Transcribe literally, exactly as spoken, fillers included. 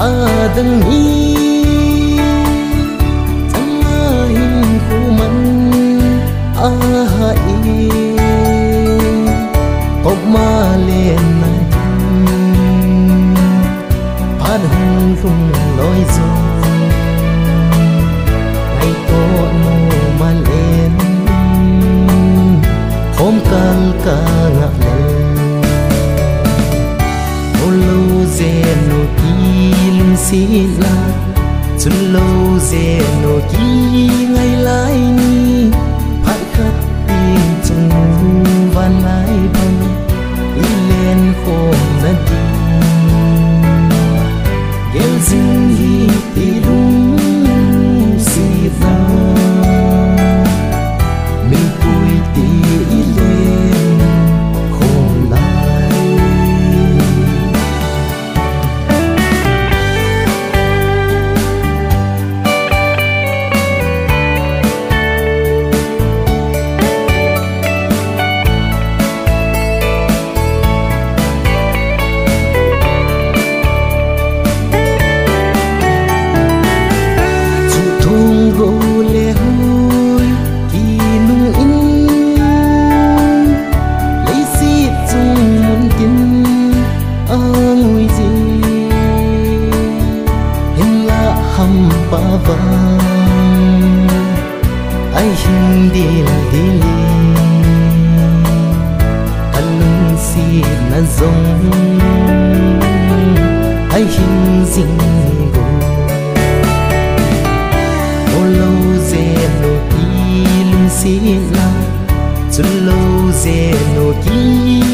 adang hi tamahin kuman ahai kop malen na pan hung lung loi zo ngày to mo malen hôm kal ka ngak le olo zeno lung si la chun lo zeno ki ngày lai ni phat khat tin chung van lai ban i len khom na di gel zin hi ti lung si la min pui ti i len khom lai ai hindi la dili alung si na zong ai hin sing go olo zeno ki lung si la chun lo zeno ki